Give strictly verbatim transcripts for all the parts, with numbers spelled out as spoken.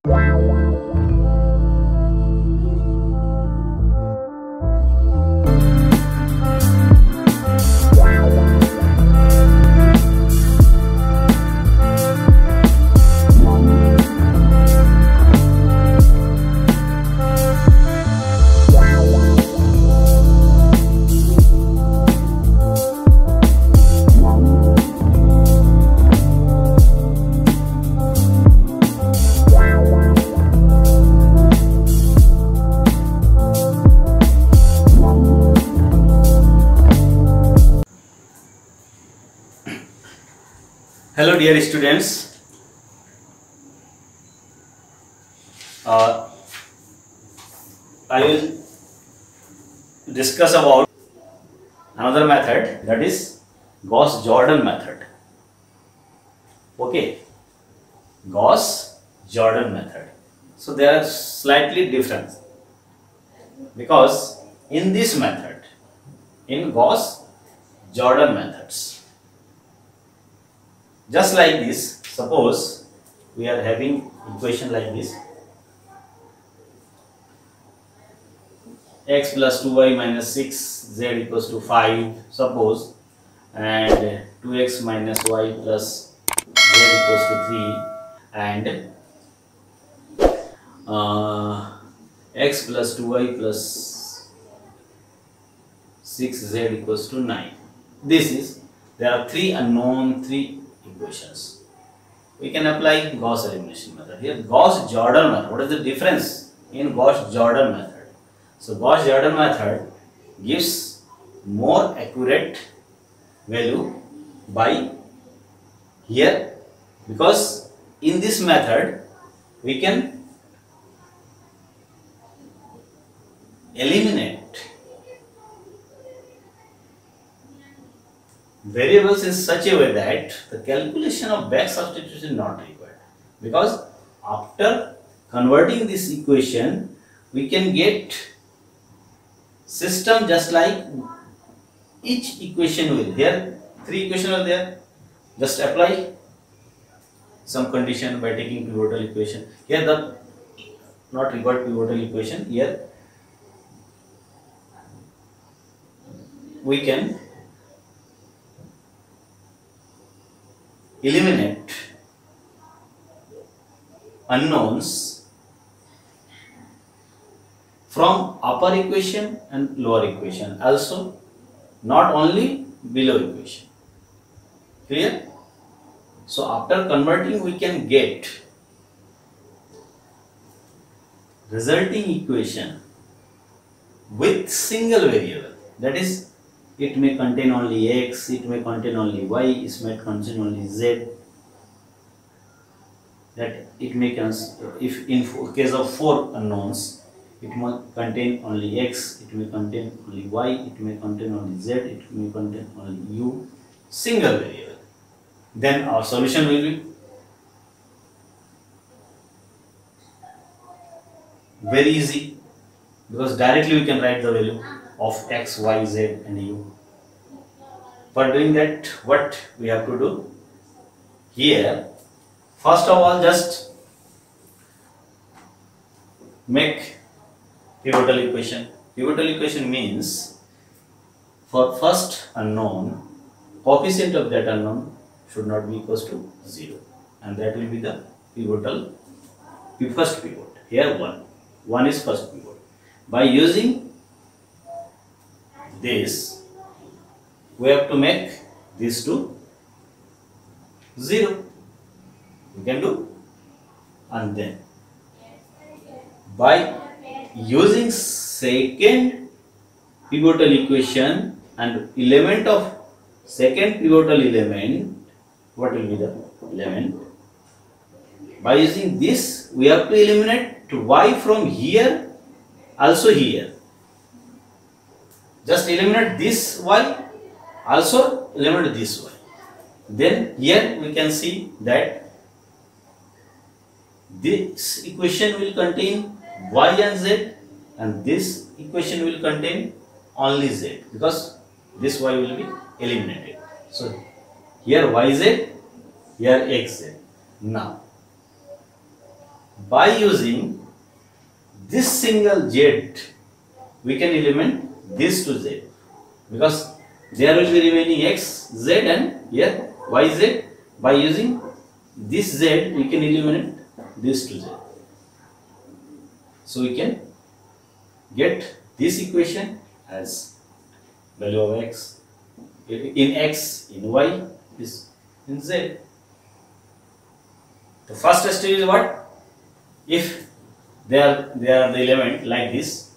Hello dear students, uh, I will discuss about another method, that is Gauss-Jordan method. Okay, Gauss-Jordan method. So they are slightly different because in this method, in Gauss-Jordan methods, just like this, suppose we are having equation like this, x plus two y minus six z equals to five, suppose, and two x minus y plus z equals to three, and uh, x plus two y plus six z equals to nine. This is, there are three unknown, three equations. We can apply Gauss elimination method. Here Gauss-Jordan method. What is the difference in Gauss-Jordan method? So Gauss-Jordan method gives more accurate value by here, because in this method we can eliminate variables in such a way that the calculation of back substitution is not required, because after converting this equation we can get system just like each equation will. Here three equations are there, just apply some condition by taking pivotal equation. Here the not required pivotal equation, here we can eliminate unknowns from upper equation and lower equation, also not only below equation. Clear? So after converting we can get resulting equation with single variable, that is, it may contain only x, it may contain only y, it may contain only z. That it may cons if in case of four unknowns, it may contain only x, it may contain only y, it may contain only z, it may contain only u, single variable. Then our solution will be very easy, because directly we can write the value of x, y, z and u. For doing that, what we have to do here, first of all, just make pivotal equation. Pivotal equation means for first unknown, coefficient of that unknown should not be equals to zero, and that will be the pivotal first pivot. Here one, one is first pivot. By using this, we have to make these two zero. We can do, and then by using second pivotal equation and element of second pivotal element, what will be the element? By using this, we have to eliminate y from here, also here. Just eliminate this y, also eliminate this y. Then here we can see that this equation will contain y and z, and this equation will contain only z, because this y will be eliminated. So here yz, here xz. Now by using this single z, we can eliminate this to z, because there will be remaining x, z and here y, z. By using this z, we can eliminate this to z. So we can get this equation as value of x in x, in y, is in z. The first step is what? If they are they are the element like this,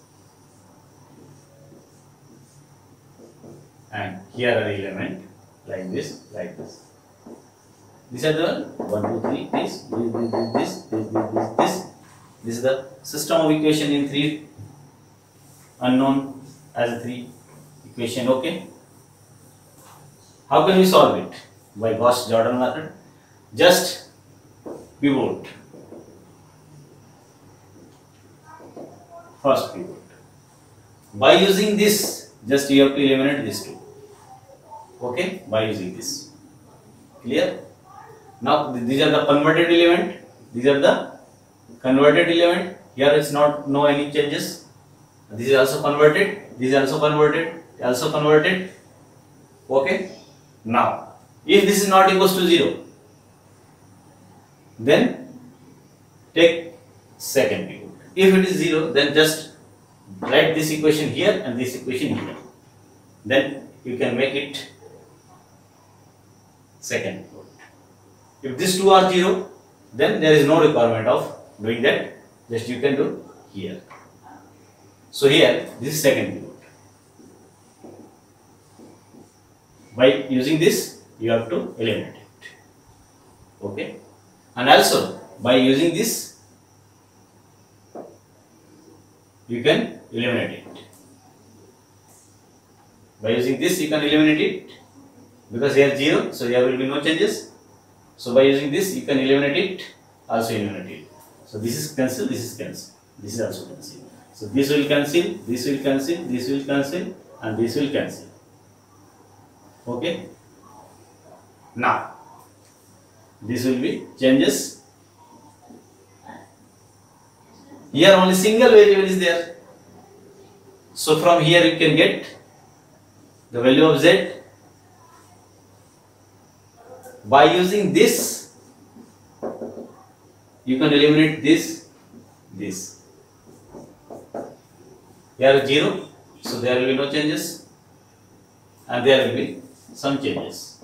and here are the element like this, like this. These are the one, two, three. This, this, this, this, this, this, this. This is the system of equation in three unknown as a three equation. Okay. How can we solve it? By Gauss-Jordan method. Just pivot. First pivot. By using this, just you have to eliminate this two. Okay. By using this. Clear? Now these are the converted element. These are the converted element. Here it's not no any changes. This is also converted. This is also converted. Also converted. Okay. Now, if this is not equals to zero, then take second pivot. If it is zero, then just write this equation here and this equation here. Then you can make it second pivot. If these two are zero, then there is no requirement of doing that. Just you can do here. So here, this is second pivot. By using this, you have to eliminate it. Okay. And also, by using this, you can eliminate it. By using this, you can eliminate it, because here zero, so there will be no changes. So by using this, you can eliminate it, also eliminate it. So this is cancel, this is cancel, this is also cancel. So this will cancel, this will cancel, this will cancel, and this will cancel. Okay. Now, this will be changes. Here only single variable is there. So from here you can get the value of z. By using this, you can eliminate this, this. Here is zero, so there will be no changes, and there will be some changes.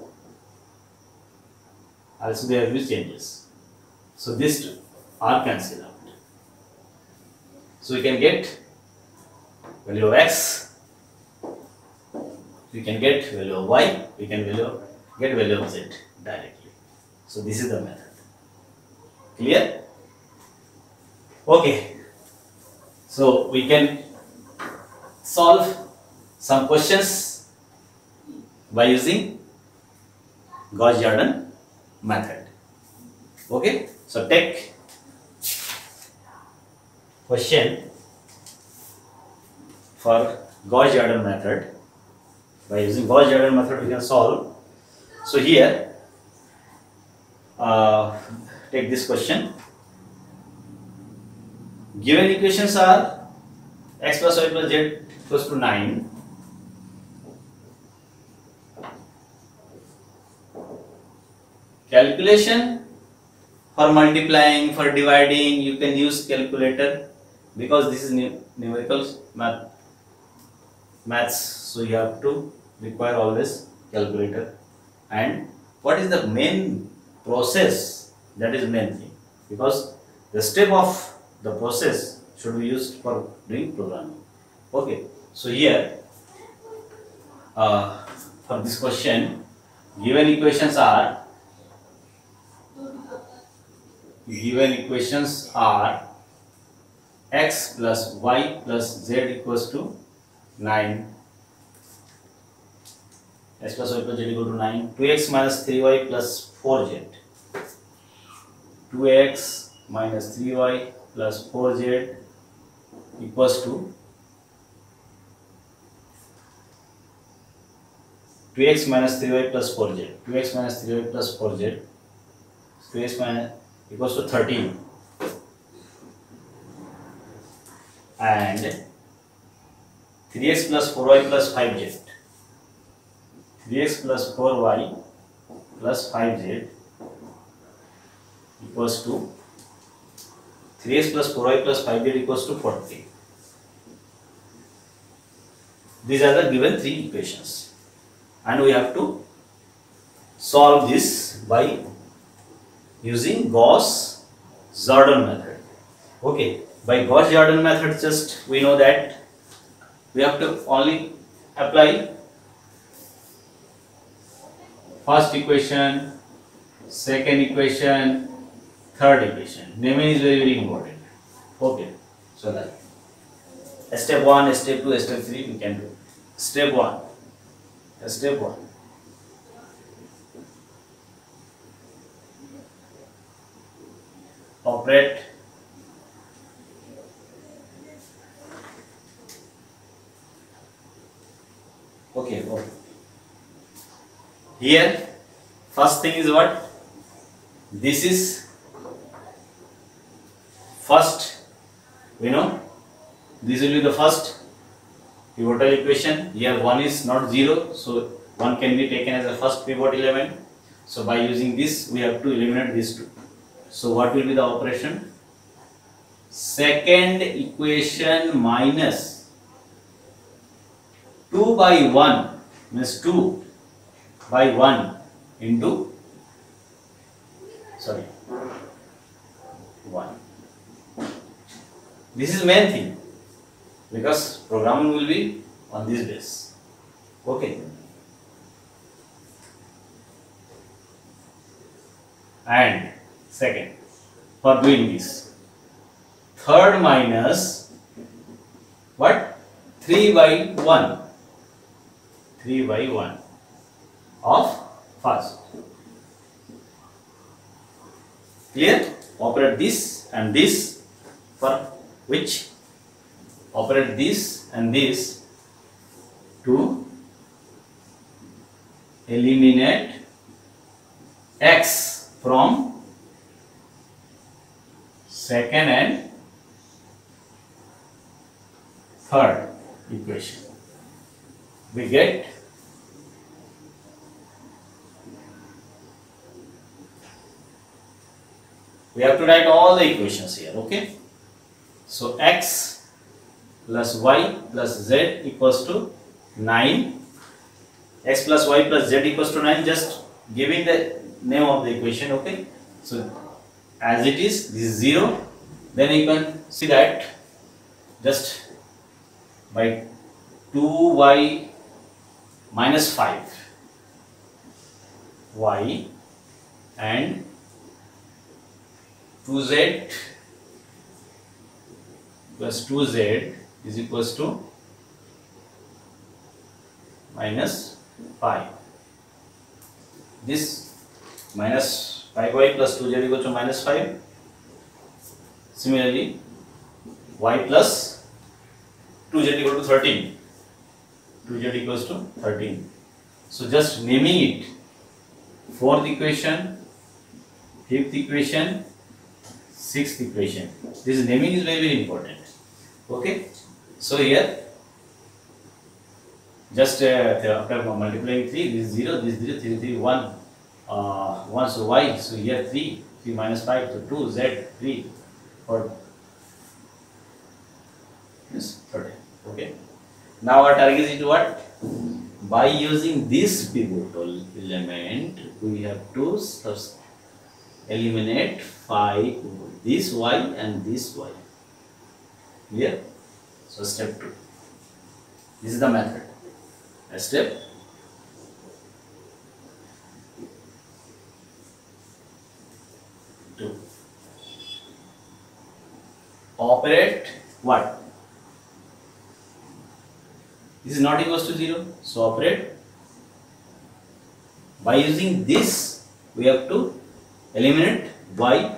Also there will be changes. So these two are cancelled out. So we can get value of x, we can get value of y, we can value, get value of z directly. So this is the method. Clear? Okay. So we can solve some questions by using Gauss-Jordan method. Okay. So take question for Gauss-Jordan method. By using Gauss-Jordan method, we can solve. So here, uh, take this question. Given equations are x plus y plus z equals to nine. Calculation for multiplying, for dividing, you can use calculator, because this is numerical math maths, so you have to require always calculator. And what is the main process? That is main thing, because the step of the process should be used for doing programming. Okay, so here uh, for this question, given equations are given equations are x plus y plus z equals to nine, x plus y plus z equal to nine, two x minus three y plus four z, two x minus three y plus four z equals to two x minus three y plus four z, two x minus three y plus four z, two x minus equals to thirteen. and three x plus four y plus five z. three x plus four y plus five z equals to three x plus four y plus five z equals to forty. These are the given three equations, and we have to solve this by using Gauss-Jordan method. Okay, by Gauss-Jordan method, just we know that we have to only apply first equation, second equation, third equation. Naming is very very important. Okay, so that step one, step two, step three we can do. Step one, step one. Operate okay, okay. Here first thing is what? This is first, we know this will be the first pivotal equation. Here one is not zero, so one can be taken as a first pivot element. So by using this we have to eliminate these two. So what will be the operation? Second equation minus two by one means two by one into sorry one. This is main thing, because programming will be on this base. Okay. And second, for doing this, third minus what? three by one. three by one of first. Clear? Operate this and this, for which operate this and this to eliminate x from second and third equation. We get we have to write all the equations here. Okay, so x plus y plus z equals to nine. X plus y plus z equals to nine, just giving the name of the equation. Okay, so as it is, this is zero. Then you can see that just by two y minus five y and two z plus two z is equals to minus five. This minus five y plus two z equals to minus five. Similarly, y plus two z equal to thirteen. two z equals to thirteen. So just naming it: fourth equation, fifth equation, sixth equation. This naming is very very important. Okay, so here just uh, after multiplying three, this is zero, this is zero, three, three, one, uh, one, so y, so here three, three minus five, so two, z, three, four, yes, thirteen. Okay. Now our target is to what? By using this pivotal element, we have to eliminate five, this y and this y. Clear? So step two. This is the method. Step two. Operate what? This is not equals to zero. So operate. By using this, we have to eliminate y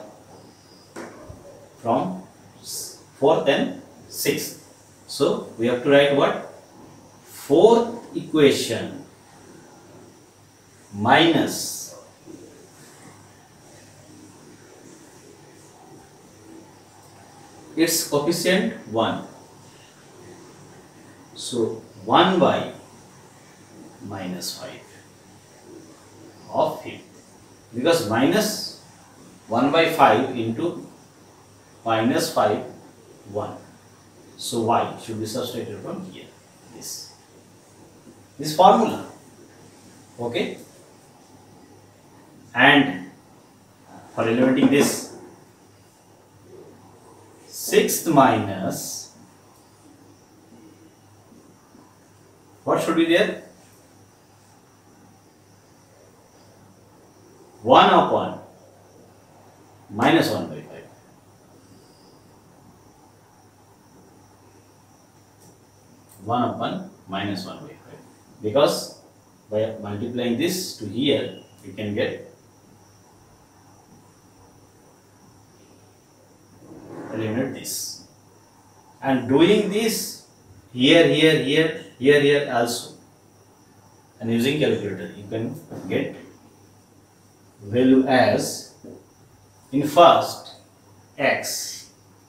from fourth and sixth. So we have to write what? Fourth equation minus its coefficient one. So one by minus five of fifth, because minus one by five into minus five, one. So y should be substituted from here. This, this formula. Okay. And for eliminating this, sixth minus, what should be there? one upon minus one by five. one upon minus one by five. Because by multiplying this to here, you can get eliminate this. And doing this here, here, here, here, here also. And using calculator, you can get value as in first x,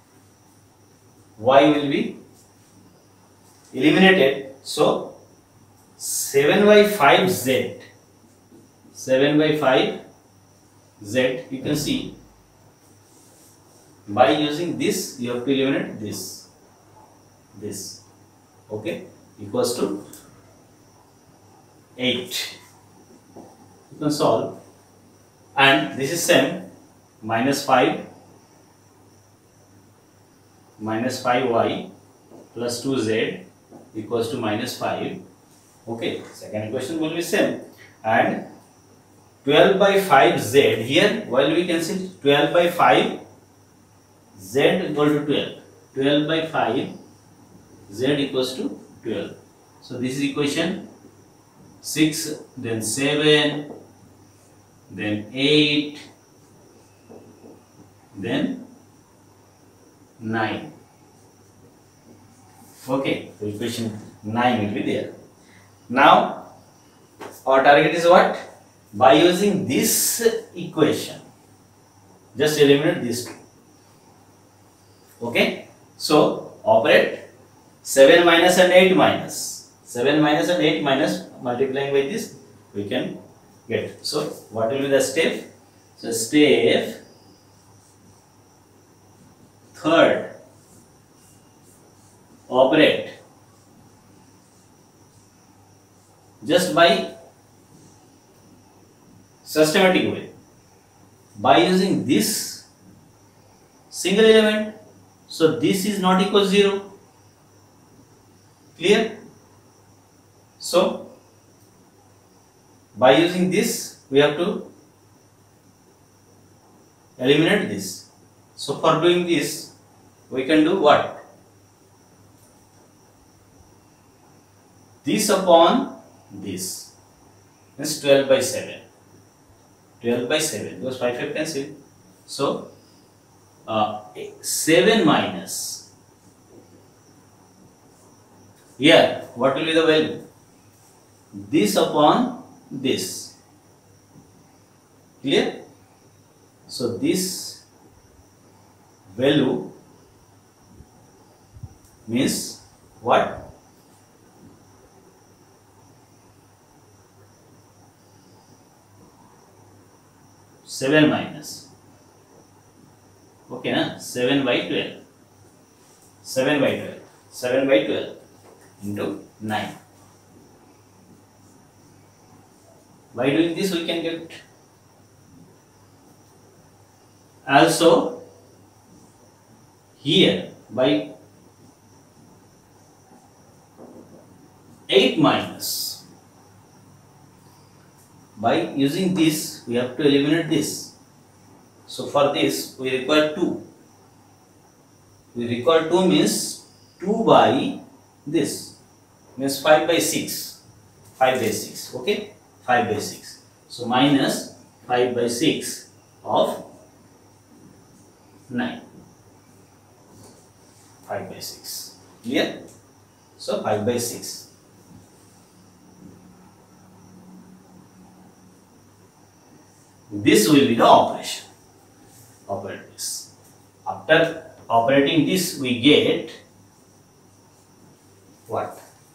y will be eliminated. So seven by five z, seven by five z, you can see by using this you have to eliminate this, this, okay, equals to eight. You can solve. And this is same, minus five, minus five y plus two z equals to minus five. Okay, second equation will be same. And twelve by five z, here while we can see twelve by five z equal to twelve. twelve by five z equals to twelve. So this is equation six, then seven, then eight, then nine. Okay, so equation nine will be there. Now our target is what? By using this equation, just eliminate these two. Okay, so operate seven minus and eight minus, seven minus and eight minus, multiplying by this we can get. So what will be the step? So step third, operate just by systematic way, by using this single element. So this is not equal to zero. Clear? So by using this we have to eliminate this. So for doing this we can do what? This upon this is twelve by seven. twelve by seven, because five five cancel. So uh, seven minus, here what will be the value? This upon this. Clear? So this value means what? seven minus, okay, na? seven by twelve, seven by twelve, seven by twelve into nine. By doing this we can get. Also here by eight minus, by using this we have to eliminate this. So for this we require two. We require two means two by this, means five by six. five by six, okay? five by six. So minus five by six of nine. five by six. Clear? So five by six. This will be the operation. Operate this. After operating this, we get what?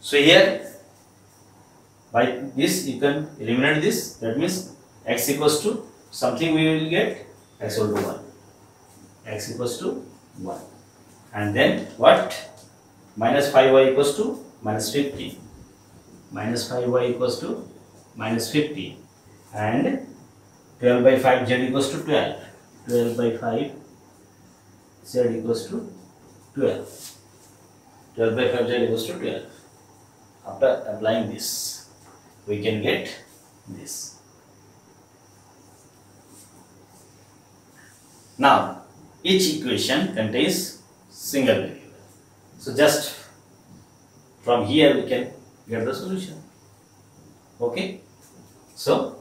So here by this you can eliminate this. That means x equals to something, we will get x equal to one. X equals to one. And then what? Minus five y equals to minus fifteen. Minus five y equals to minus fifteen. And twelve by five z equals to twelve. twelve by five z equals to twelve. twelve by five z equals to twelve. After applying this, we can get this. Now, each equation contains single variable. So, just from here we can get the solution. Okay. So,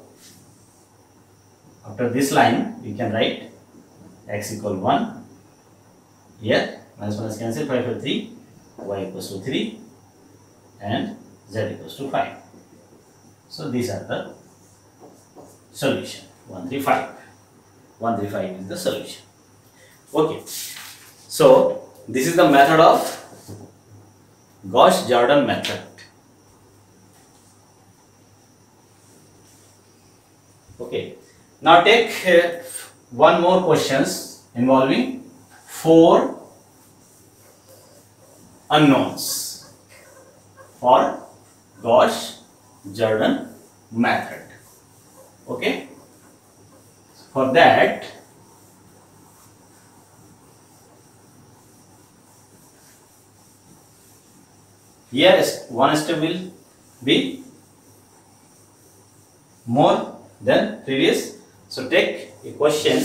after this line, we can write x equal one. Here, minus minus cancel, five for three, y equals to three, and z equals to five. So, these are the solution. one three five. one three five is the solution. Okay. So, this is the method of Gauss-Jordan method. Okay. Now take uh, one more questions involving four unknowns for Gauss-Jordan method. Okay. For that, here one step will be more than previous. So take a question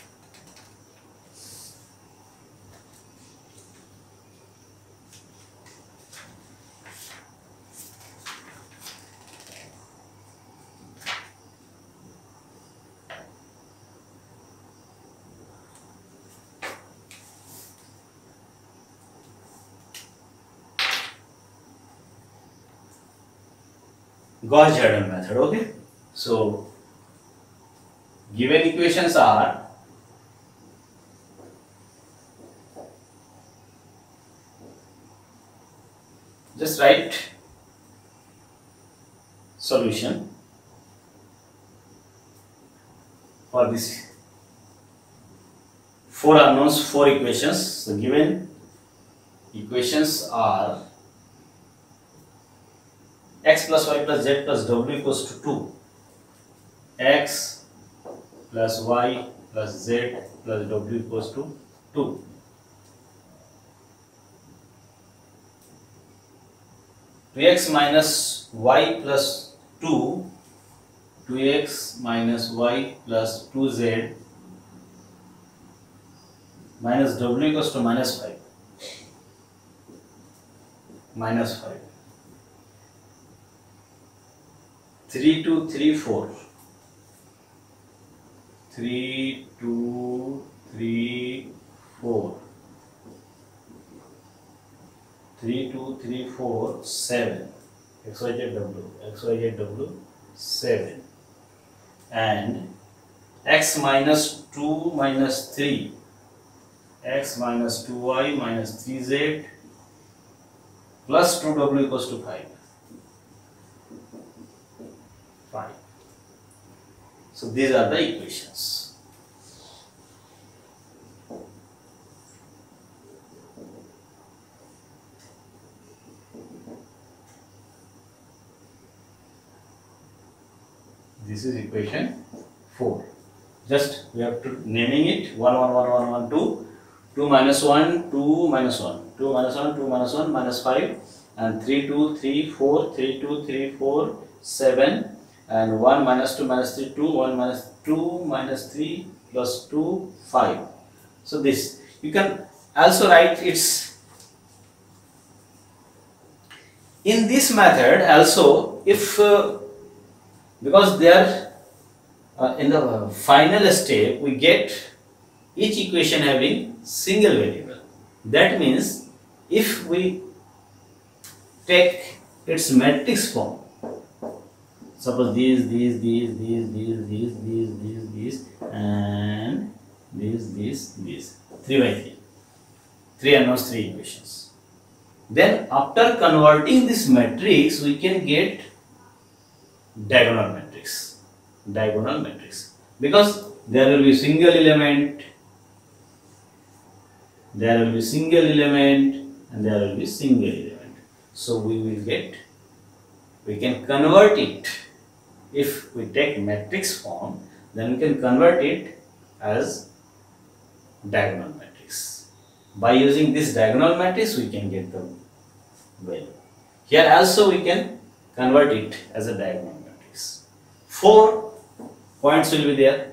Gauss-Jordan method. Okay. So given equations are just write solution for this four unknowns, four equations. So given equations are x plus y plus z plus w equals to two. X plus y plus z plus w equals to two. two x minus y plus two, two x minus y plus two z minus w equals to minus five. Minus five. three, two, three, four. three, two, three, four. three, two, three, four, seven. X, Y, Z, W. X, Y, Z, W, seven. And x minus two minus three. X minus two y minus three z plus two w equals to five. five. So these are the equations. This is equation four. Just we have to naming it one, one, one, one, one, two, two minus one, two minus one, two minus one, two minus one, minus five, and three, two, three, four, three, two, three, four, seven, and one minus two minus three, two, one minus two minus three plus two, five. So this you can also write its in this method also if uh, because they are uh, in the final step we get each equation having single variable. That means if we take its matrix form, suppose these, these, these, these, these, these, these, these, these, and these, these, these, three by three, three unknowns, three equations. Then after converting this matrix, we can get diagonal matrix. Diagonal matrix. Because there will be single element, there will be single element, and there will be single element. So we will get, we can convert it. If we take matrix form, then we can convert it as diagonal matrix. By using this diagonal matrix, we can get the value. Here also we can convert it as a diagonal matrix. Four points will be there.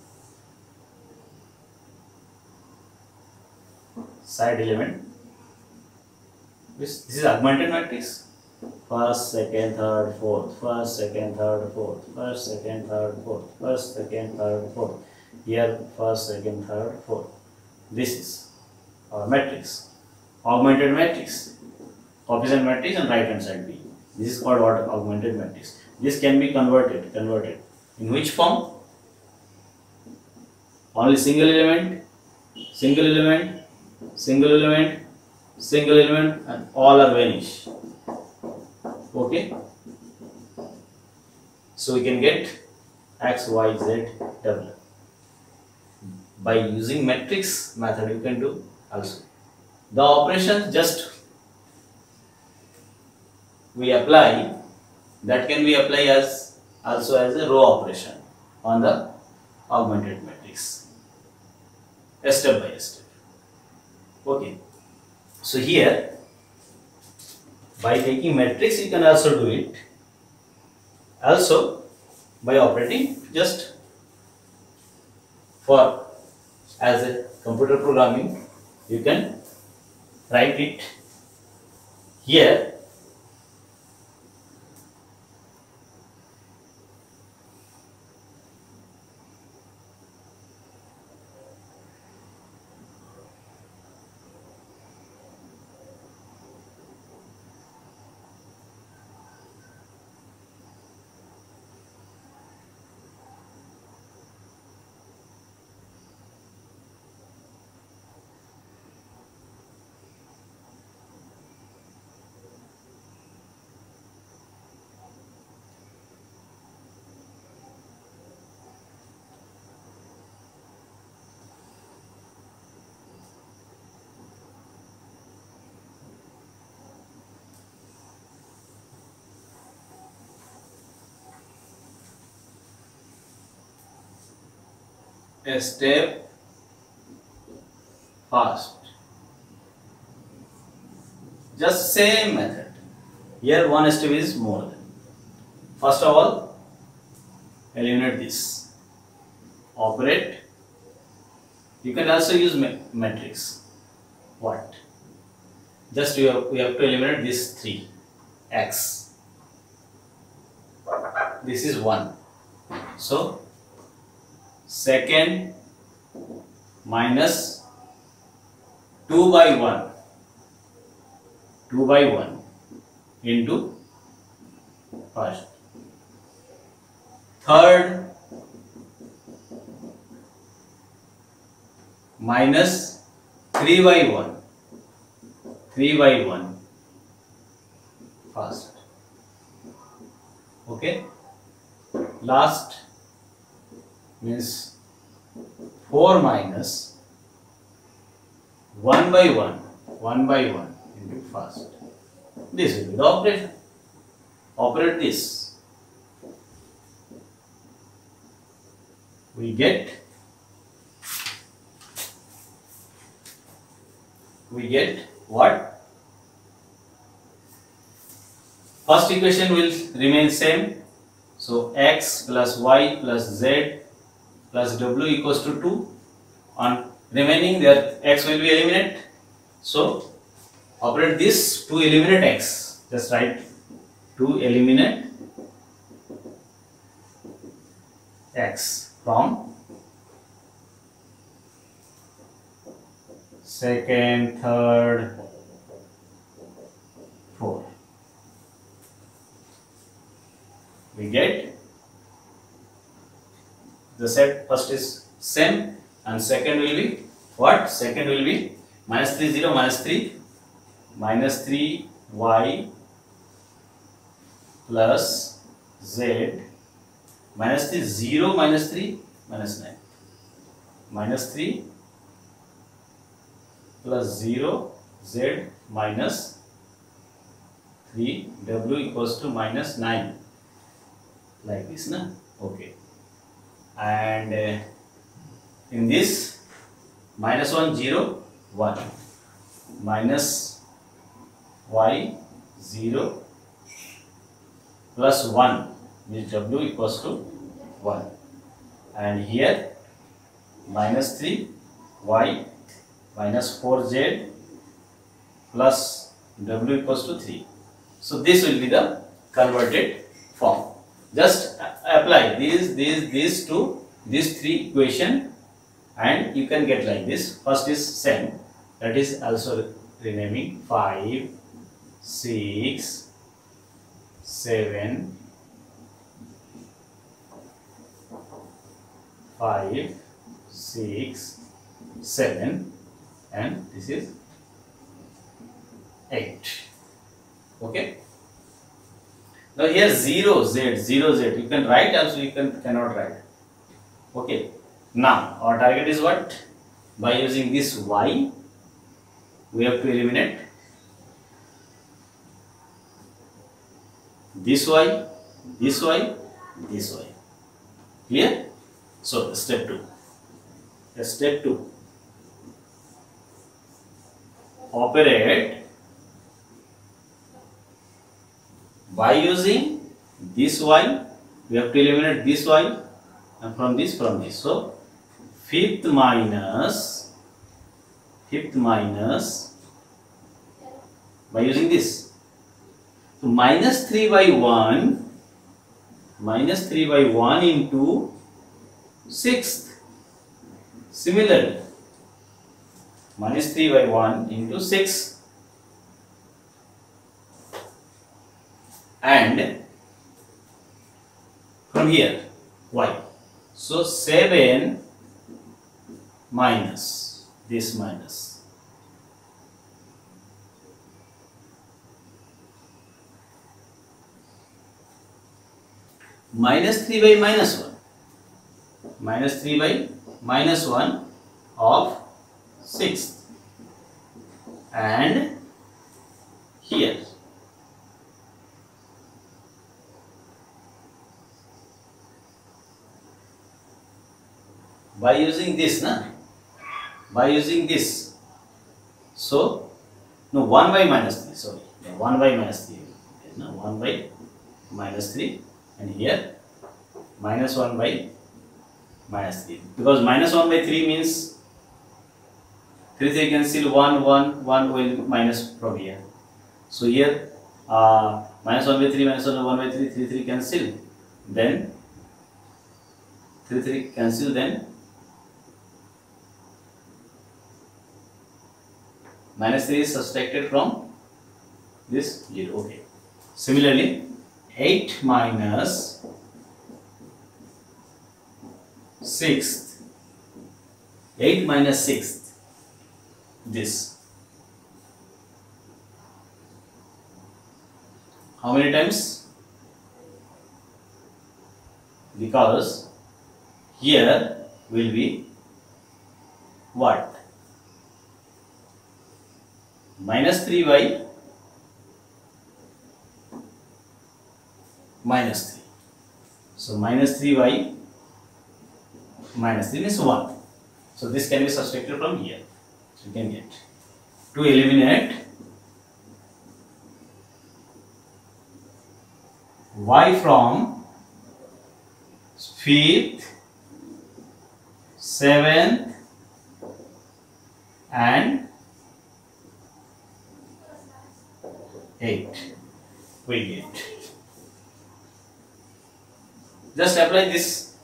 Side element. This, this is augmented matrix. First, second, third, fourth. First, second, third, fourth. First, second, third, fourth. First, second, third, fourth. Here, first, second, third, fourth. This is our matrix. Augmented matrix. Coefficient matrix and right hand side B. This is called what? Augmented matrix. This can be converted. Converted. In which form? Only single element, single element, single element, single element, and all are vanished. Okay. So we can get x, y, z, w. By using matrix method, you can do also. The operation just we apply, that can be applied as also as a row operation on the augmented matrix, step by step. Okay. So here, by taking matrix, you can also do it. Also, by operating just for as a computer programming, you can write it here. A step fast. Just same method. Here one step is more than. First of all, eliminate this. Operate. You can also use ma matrix. What? Just we have, we have to eliminate this three. X. This is one. So second minus two by one, two by one into first. Third minus three by one, three by one first. Okay. Last means four minus one by one, one by one into first. This will be the operation. Operate this. We get we get what? First equation will remain same. So x plus y plus z plus w equals to two. On remaining there x will be eliminated. So operate this to eliminate x. Just write to eliminate x from second, third, fourth. We get the set first is same and second will be what? Second will be minus three, zero, minus three, minus three y plus z minus three, zero minus three minus nine, minus three plus zero z minus three, w equals to minus nine, like this, na? Okay. And uh, in this, minus one, zero, one, minus y, zero, plus one, which w equals to one. And here, minus three, y, minus four z, plus w equals to three. So this will be the converted form. Just apply these, these, these two, these three equation, and you can get like this. First is same, that is also renaming five, six, seven, five, six, seven, and this is eight. Okay. Now here zero z, zero z, you can write, also you can cannot write. Okay. Now our target is what? By using this y, we have to eliminate this y, this y, this y. Clear? So step two. Step two. Operate by using this y, we have to eliminate this y, and from this, from this. So fifth minus, fifth minus, by using this. So minus three by one, minus three by one into sixth. Similarly, minus three by one into six. And from here, y. So seven minus this minus. Minus three by minus one. Minus three by minus one of sixth. And here. By using this, na? By using this. So, no, one by minus three, sorry. one by minus three. No, one by minus three. And here, minus one by minus three. Because minus one by three means three, three cancel, one, one, one will minus from here. So here, uh, minus one by three, minus one, one by three, three, three cancel. Then, three, three cancel, then minus three is subtracted from this zero. Okay. Similarly, eight minus sixth. eight minus sixth. This. How many times? Because here will be what? Minus three by minus three. So minus three by minus three means one. So this can be subtracted from here. So you can get. To eliminate y from fifth, seventh and eight, we get. Just apply this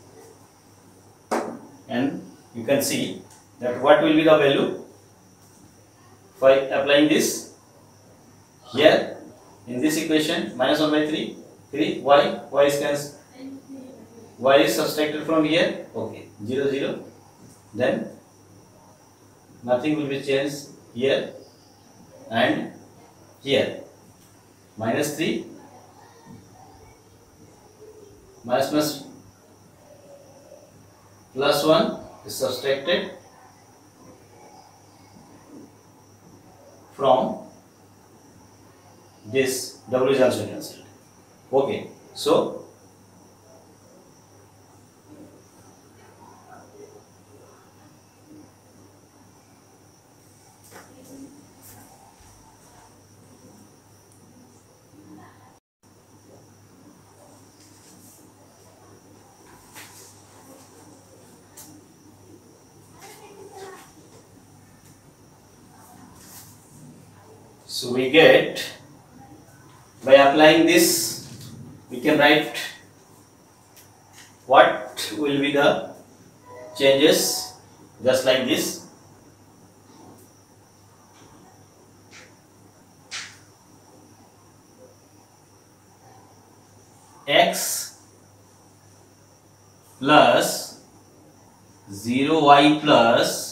and you can see that what will be the value by applying this here in this equation. Minus one by three, three, y, y is cancelled, y is subtracted from here, okay, zero, zero, then nothing will be changed here, and here minus three minus minus plus one is subtracted from this, W is also cancelled. Okay, so So we get, by applying this, we can write what will be the changes, just like this. X plus zero y plus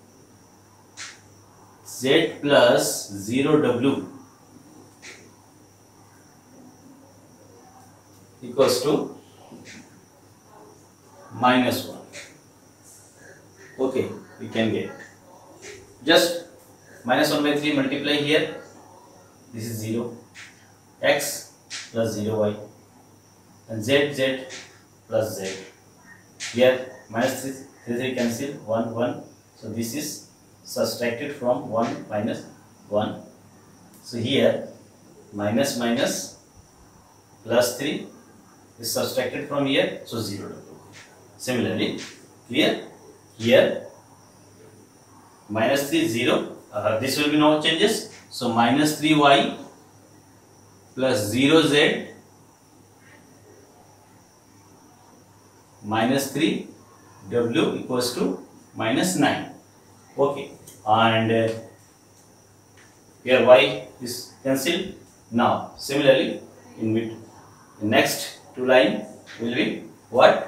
z plus zero w equals to minus one. Okay, we can get just minus one by three, multiply here, this is zero, x plus zero y, and z, z plus z. Here minus three, three, three cancel, one, one, so this is subtracted from one minus one. So here minus minus plus three is subtracted from here, so zero w. Similarly, clear? Here minus three, zero, uh, this will be no changes, so minus three y plus zero z minus three w equals to minus nine. Okay, and uh, here y is cancelled. Now similarly, in mid, the next two line will be what?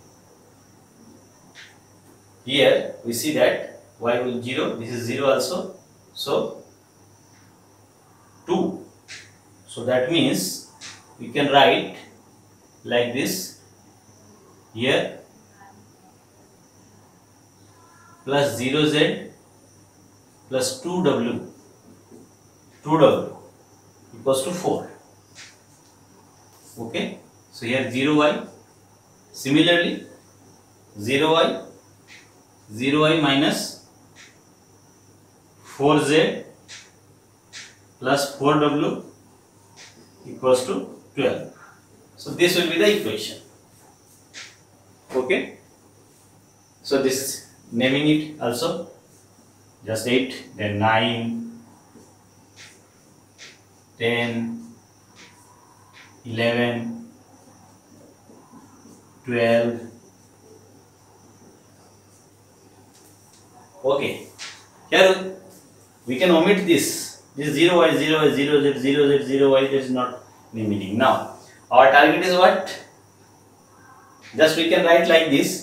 Here we see that y will zero, this is zero also, so two. So that means we can write like this, here plus zero z plus two w, two w equals to four. Okay, so here zero y, similarly zero y, zero y minus four z plus four w equals to twelve. So this will be the equation. Okay, so this is naming it also, just eight, then nine, ten, eleven, twelve. Okay, here we can omit this, this zero y, zero y, zero z, zero z, zero y, there is not any meaning. Now our target is what? Just we can write like this,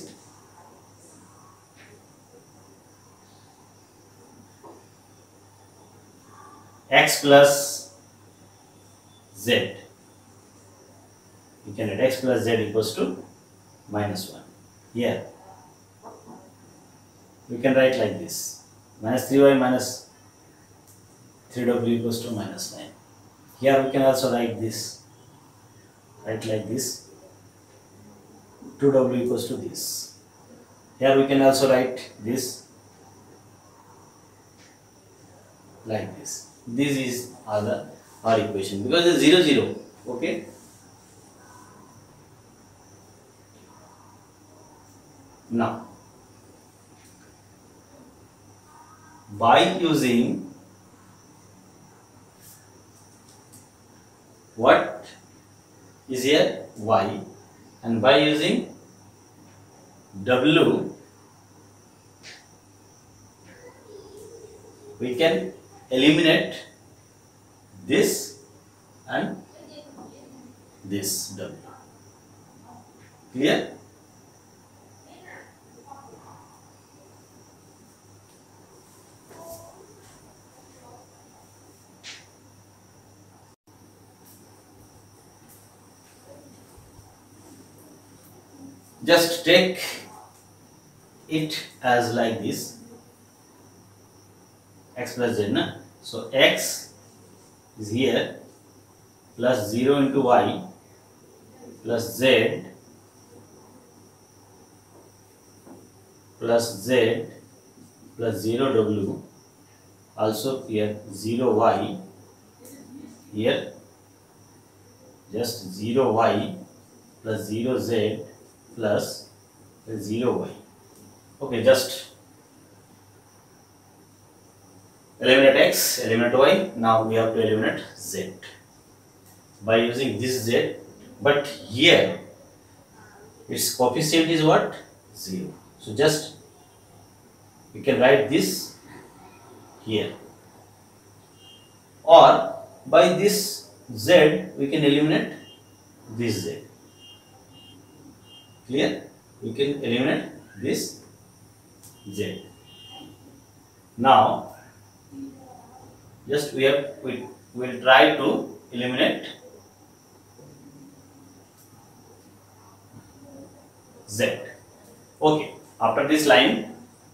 x plus z. We can write x plus z equals to minus one. Here we can write like this, minus three y minus three w equals to minus nine. Here we can also write this, write like this, two w equals to this. Here we can also write this like this. This is all the our equation, because it's zero zero. Okay, now by using what is here, y, and by using w, we can eliminate this and this w. Clear? just take it as like this, x plus z, na? So x is here plus zero into y plus z plus z plus zero w, also here zero y, here just zero y plus zero z plus zero y. Okay, just eliminate x, eliminate y. Now we have to eliminate z by using this z, but here its coefficient is what? zero. So just we can write this here, or by this z we can eliminate this z. Clear? We can eliminate this z. Now just we have we will try to eliminate z. Okay, after this line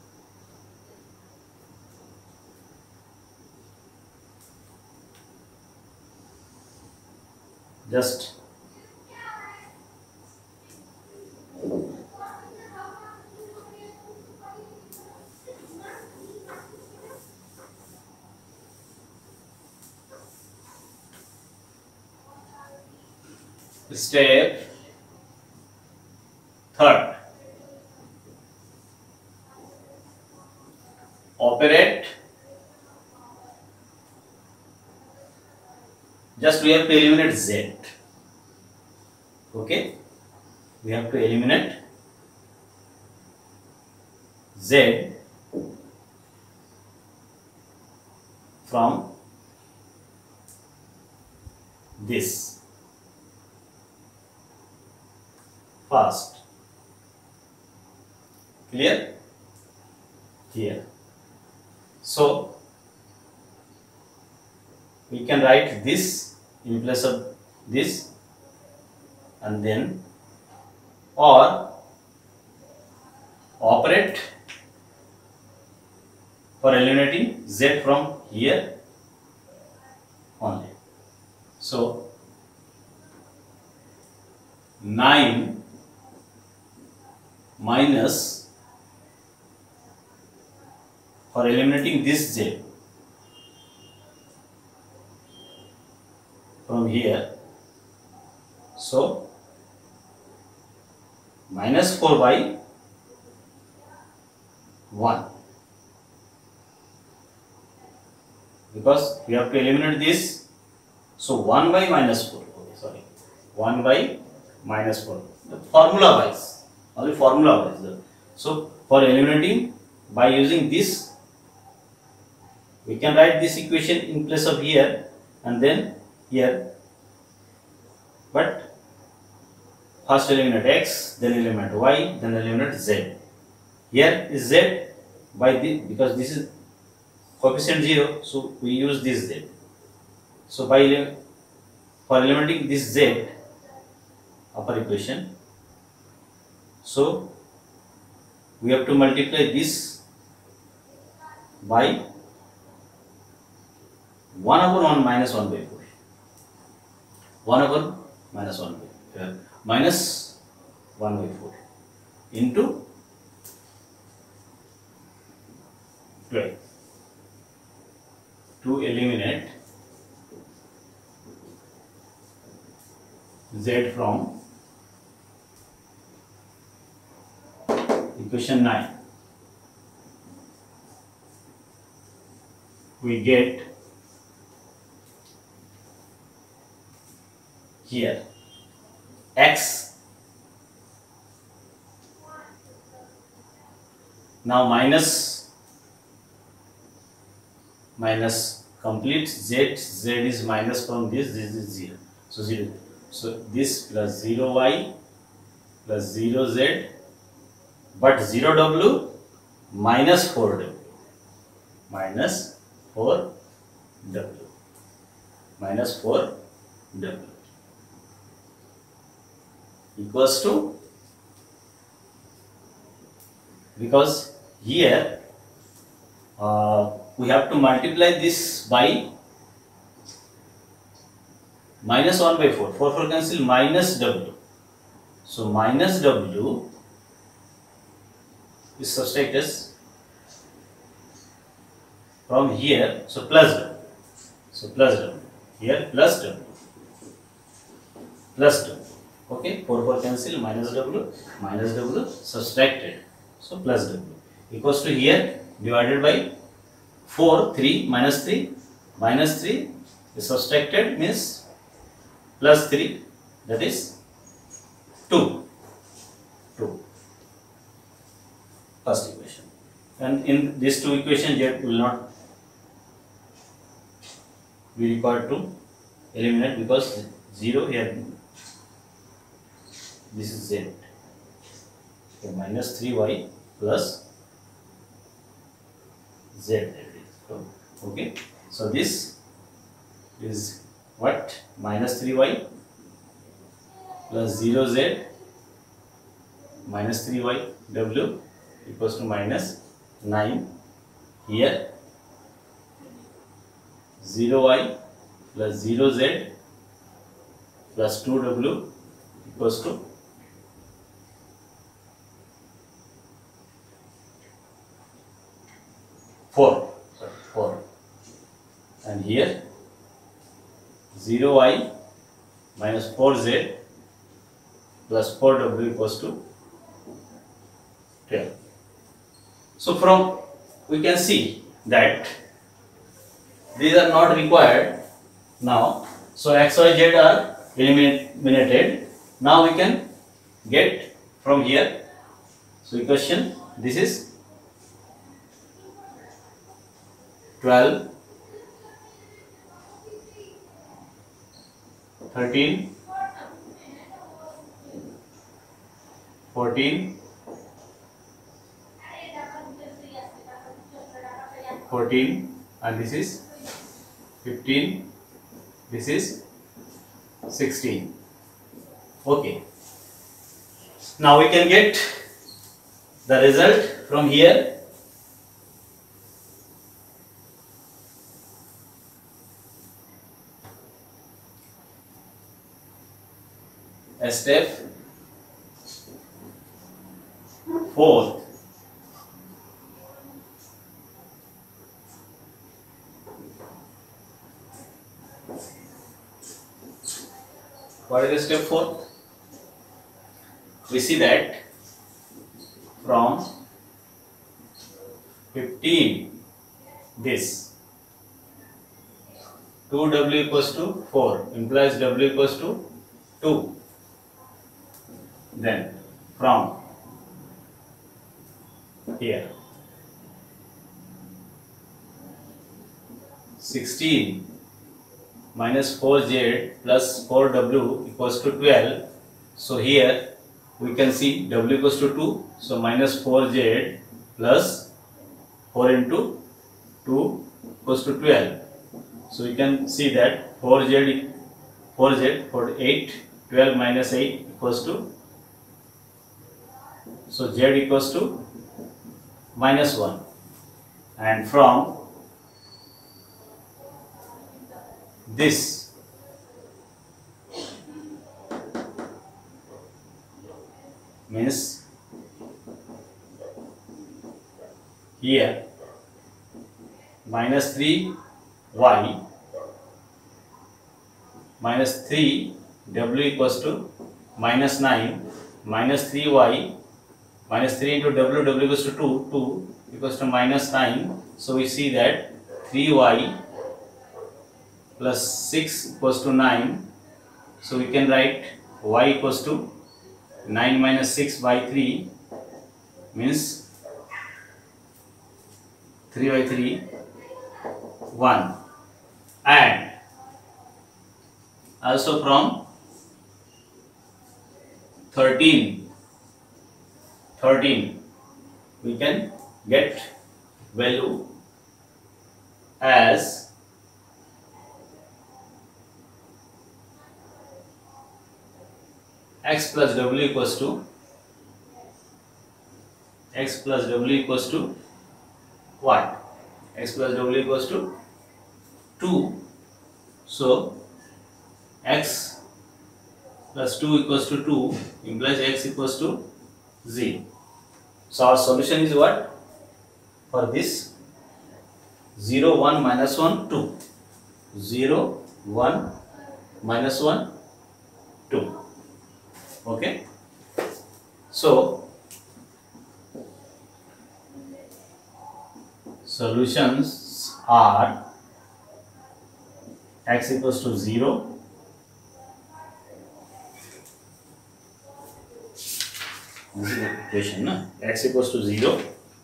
just step third, operate. Just we have to eliminate z. Okay, we have to eliminate z from this first. Clear? Here. So we can write this in place of this, and then or operate for eliminating z from here only. So nine minus, for eliminating this z from here, so minus four by one, because we have to eliminate this, so one by minus four, okay, sorry, one by minus four, the formula wise, only formula wise. So for eliminating by using this, we can write this equation in place of here and then here, but first eliminate x, then eliminate y, then eliminate z. Here is z by this, because this is coefficient zero, so we use this z. So by for eliminating this z upper equation, so we have to multiply this by one upon one minus one by four. one upon minus one by uh, minus one by four into twelve to eliminate z from equation nine. We get here x, now minus minus complete z, z is minus from this, this is zero, so zero, so this plus zero y plus zero z, but zero w minus four w, minus four w, minus four w equals to because here uh, we have to multiply this by minus one by four. four, four cancel, minus W. So minus W is subtracted from here. So plus W. So plus W. Here plus W. Plus W. Okay, four, four cancel, minus W, minus W subtracted. So plus W equals to here divided by four, three, minus three, minus three is subtracted means plus three, that is two. two. First equation. And in these two equations, Z will not be required to eliminate because zero here. This is Z. Okay, minus three y plus Z. Okay. So this is what? Minus three y plus zero z minus three y w equals to minus nine. Here zero y plus zero z plus two w equals to four. four. And here zero y minus four z plus four w equals to twelve. So from we can see that these are not required now. So x, y, z are eliminated. Now we can get from here. So equation, this is twelve, thirteen, fourteen, fourteen, and this is fifteen, this is sixteen. Okay. Now we can get the result from here. A step fourth, what is the step fourth? We see that from fifteen, this two w equals to four implies w equals to two. Then from here sixteen minus four z plus four w equals to twelve. So here we can see w equals to two. So minus four z plus four into two equals to twelve. So you can see that four z, four z, for eight, twelve minus eight equals to, so z equals to minus one. And from this means here minus three y minus three w equals to minus nine, minus three y minus three into w, w equals to two, two equals to minus nine. So we see that three y plus six equals to nine. So we can write y equals to nine minus six by three means three by three, one. And also from thirteen, thirteen we can get value as x plus w equals to x plus w equals to what? X plus w equals to two. So x plus two equals to two implies x equals to zero. So our solution is what? For this zero, one, minus one, two. zero, one, minus one, two. Okay. So solutions are x equals to zero, this is the equation, no? X equals to zero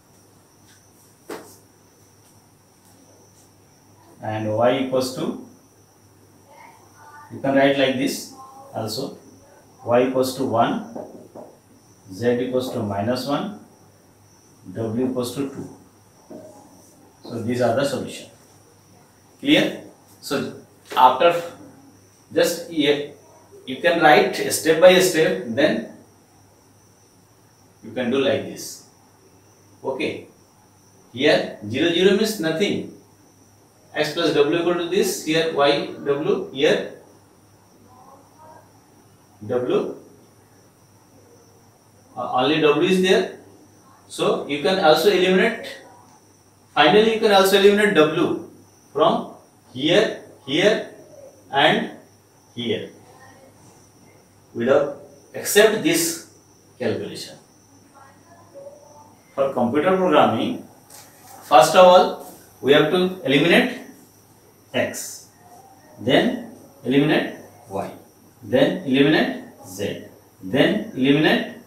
and y equals to, you can write like this also, y equals to one, z equals to minus one, w equals to two. So these are the solution. Clear? So after just you can write step by step, then you can do like this. Okay. Here zero zero means nothing. X plus w equal to this. Here y w. Here w. Uh, only w is there. So you can also eliminate. Finally, you can also eliminate w from here, here, and here without except this calculation. For computer programming, first of all, we have to eliminate x, then eliminate y, then eliminate z, then eliminate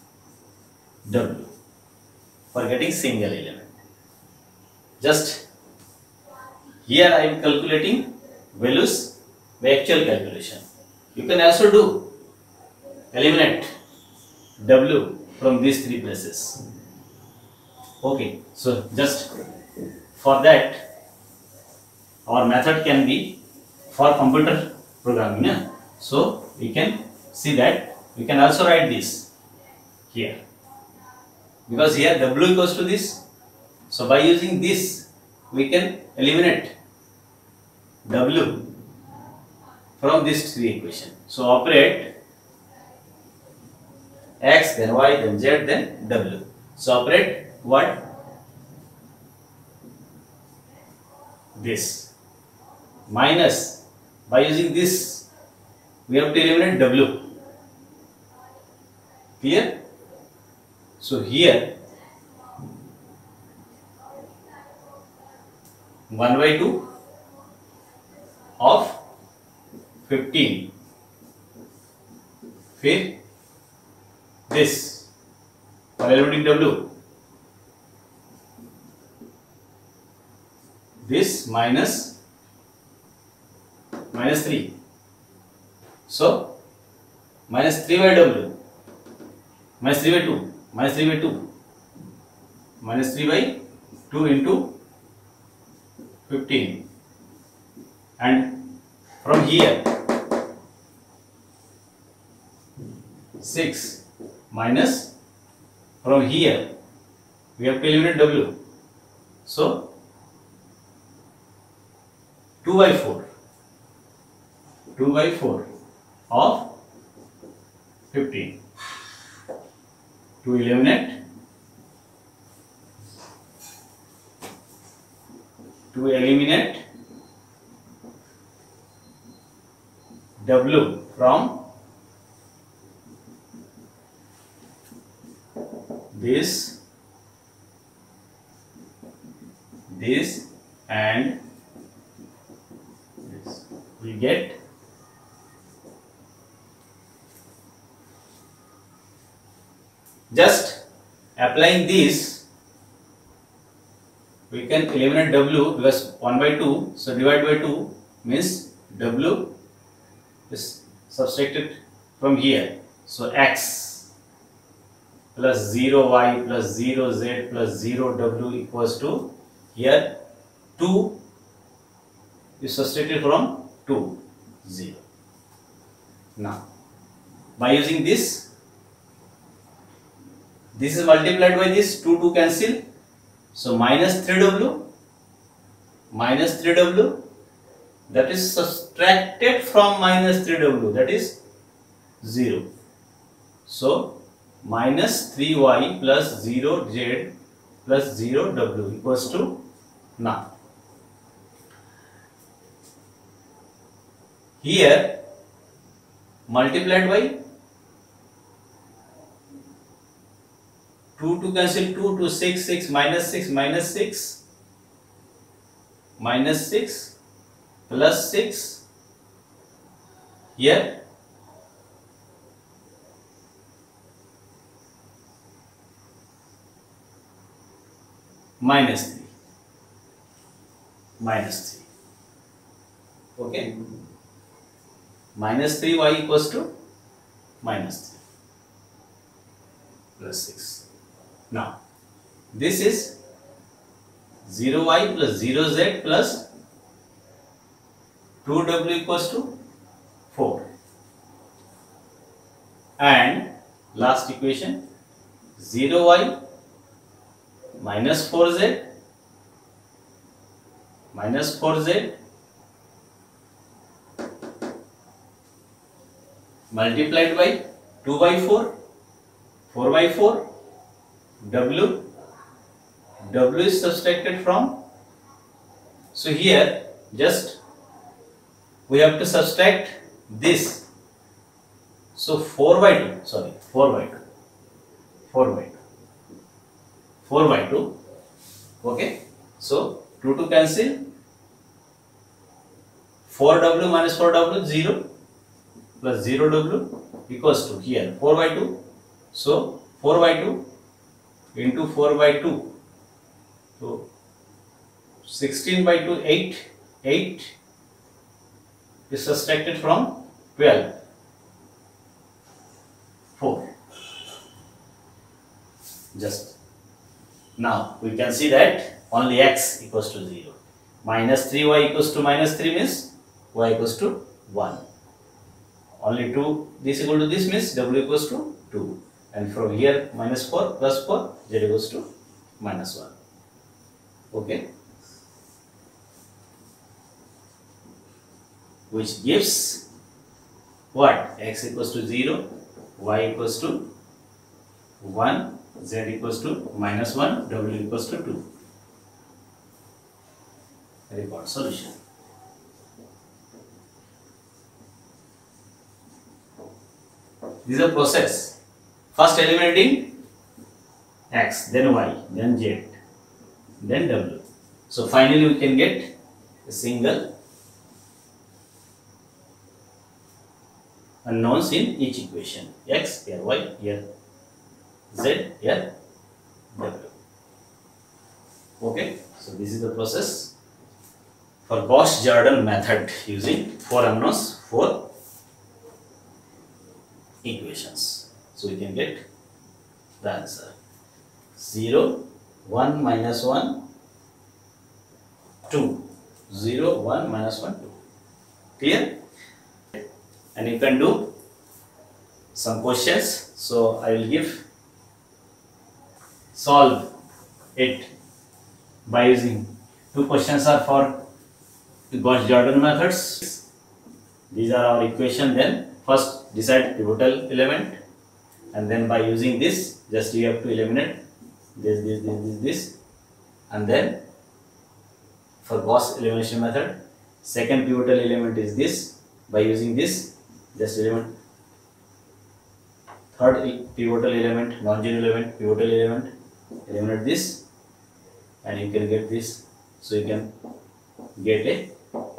w for getting single element. Just here I am calculating values by actual calculation. You can also do eliminate w from these three places. Okay, so just for that our method can be for computer programming. Yeah? So we can see that we can also write this here because here w equals to this. So by using this we can eliminate w from this three equation. So operate x, then y, then z, then w. So operate what? This minus, by using this we have to eliminate w. Clear? So here one by two of fifteen. फिर this for eliminating w, this minus minus three. So minus three by w, minus three by two, minus three by two, minus three by two into fifteen, and from here six minus, from here we have to eliminate w. So two by four, two by four of fifteen to eliminate, to eliminate w from this, this and this, we get just applying this we can eliminate w because one by two, so divide by two means w is subtracted from here. So x plus zero y plus zero z plus zero w equals to, here two is subtracted from two, zero. Now by using this This is multiplied by this, two, two cancel. So minus three W, minus three W, that is subtracted from minus three W, that is zero. So minus three Y plus zero Z plus zero W equals to now. Here multiplied by two to cancel two, two, six, six, minus six, minus six, minus six, plus six, here minus three, minus three, okay, minus three Y equals to minus three, plus six. Now, this is zero Y plus zero Z plus two W equals to four. And last equation, zero Y minus four Z minus four Z multiplied by two by four, four by four, W, W is subtracted from, so here just we have to subtract this, so four by two, sorry, four by two, four by two, four by two, okay, so two to cancel, four W minus four W, zero, plus zero W equals to here four by two, so four by two into four by two, so sixteen by two, eight, eight is subtracted from twelve, four. Just now we can see that only x equals to zero, minus three Y equals to minus three means Y equals to one, only two, this equal to this means W equals to two. And from here minus four plus four, Z equals to minus one. Okay. Which gives what? X equals to zero, Y equals to one, Z equals to minus one, W equals to two. Report solution. This is a process. First eliminating X, then Y, then Z, then W. So finally we can get a single unknowns in each equation. X, here Y, here Z, here W. Okay, so this is the process for Gauss-Jordan method using four unknowns, four equations. So we can get the answer zero, one, minus one, two, zero, one, minus one, two. Clear? And you can do some questions. So I will give, solve it by using two questions are for the Gauss-Jordan methods. These are our equation. Then first decide pivotal element. And then by using this, just you have to eliminate this, this, this, this, this, and then for Gauss elimination method, second pivotal element is this. By using this, just eliminate third pivotal element, non-zero element, pivotal element, eliminate this, and you can get this. So you can get a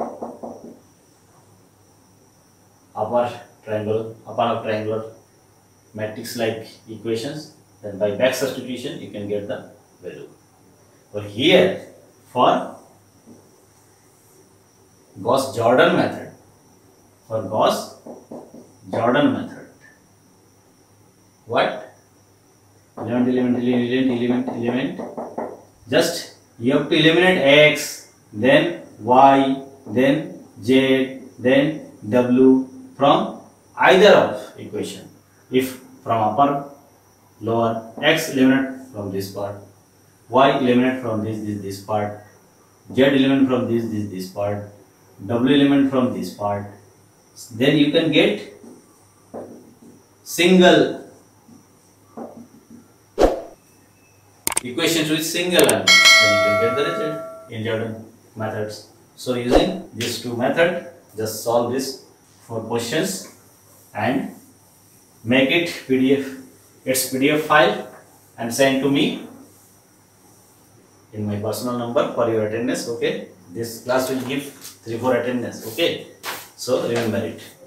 upper triangle, upper triangular matrix like equations. Then by back substitution you can get the value. But here for Gauss-Jordan method, for Gauss-Jordan method, what? Element, element, element, element, element. Just you have to eliminate X, then Y, then Z, then W from either of equation. If from upper lower, x eliminate from this part, y eliminate from this this this part, z element from this this this part, w element from this part. Then you can get single equations with single element. Then you can get the result in Jordan methods. So using these two methods, just solve this four questions and make it P D F, its P D F file, and send to me in my personal number for your attendance. Okay, this class will give three four attendance. Okay, so remember it.